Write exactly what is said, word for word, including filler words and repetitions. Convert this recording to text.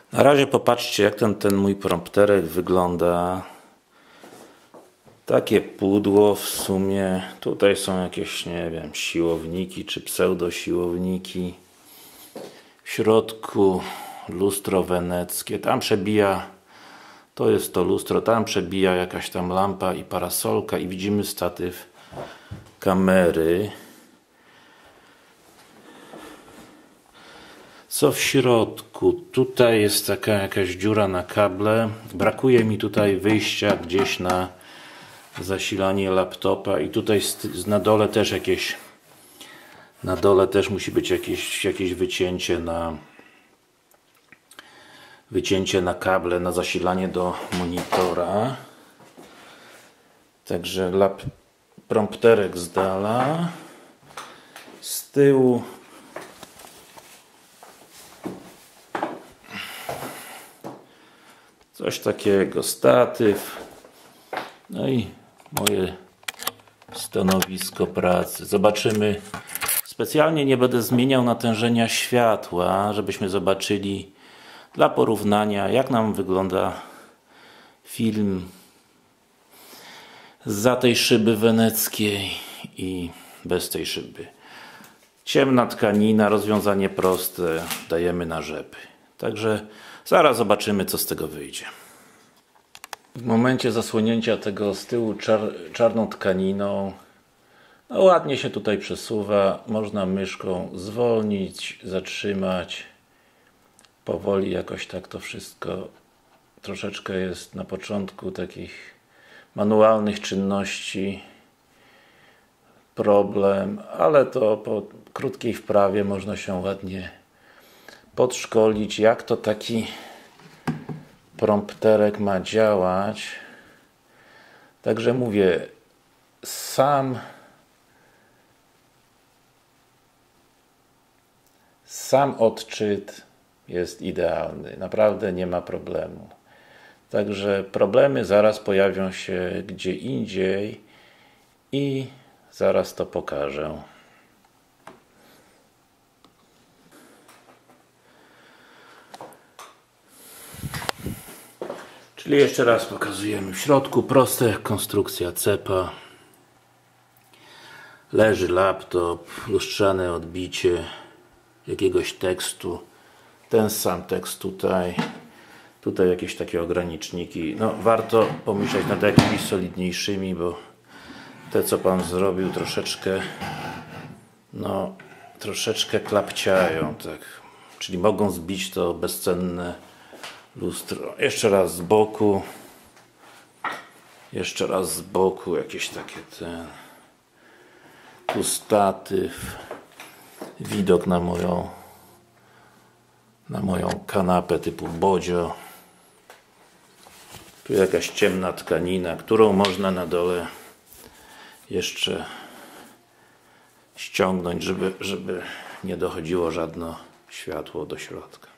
Na razie popatrzcie, jak ten, ten mój prompterek wygląda. Takie pudło w sumie. Tutaj są jakieś, nie wiem, siłowniki czy pseudosiłowniki. W środku lustro weneckie. Tam przebija, to jest to lustro, tam przebija jakaś tam lampa i parasolka i widzimy statyw kamery. Co w środku? Tutaj jest taka jakaś dziura na kable. Brakuje mi tutaj wyjścia gdzieś na zasilanie laptopa i tutaj na dole też jakieś na dole też musi być jakieś, jakieś wycięcie na wycięcie na kable na zasilanie do monitora. Także lap, prompterek z dala. Z tyłu coś takiego, statyw, no i moje stanowisko pracy. Zobaczymy. Specjalnie nie będę zmieniał natężenia światła, żebyśmy zobaczyli dla porównania, jak nam wygląda film zza tej szyby weneckiej i bez tej szyby. Ciemna tkanina, rozwiązanie proste, dajemy na rzepy. Także zaraz zobaczymy, co z tego wyjdzie. W momencie zasłonięcia tego z tyłu czar czarną tkaniną, no ładnie się tutaj przesuwa. Można myszką zwolnić, zatrzymać. Powoli jakoś tak to wszystko troszeczkę jest na początku takich manualnych czynności problem, ale to po krótkiej wprawie można się ładnie podszkolić, jak to taki prompterek ma działać. Także mówię, sam sam odczyt jest idealny, naprawdę nie ma problemu. Także problemy zaraz pojawią się gdzie indziej i zaraz to pokażę. Czyli jeszcze raz pokazujemy. W środku proste, konstrukcja cepa. Leży laptop, lustrzane odbicie jakiegoś tekstu. Ten sam tekst tutaj. Tutaj jakieś takie ograniczniki. No, warto pomyśleć nad jakimiś solidniejszymi, bo te, co Pan zrobił, troszeczkę no, troszeczkę klapciają, tak. Czyli mogą zbić to bezcenne lustro. Jeszcze raz z boku. Jeszcze raz z boku. Jakieś takie ten. Tu statyw. Widok na moją na moją kanapę typu bodzio. Tu jakaś ciemna tkanina, którą można na dole jeszcze ściągnąć, żeby, żeby nie dochodziło żadne światło do środka.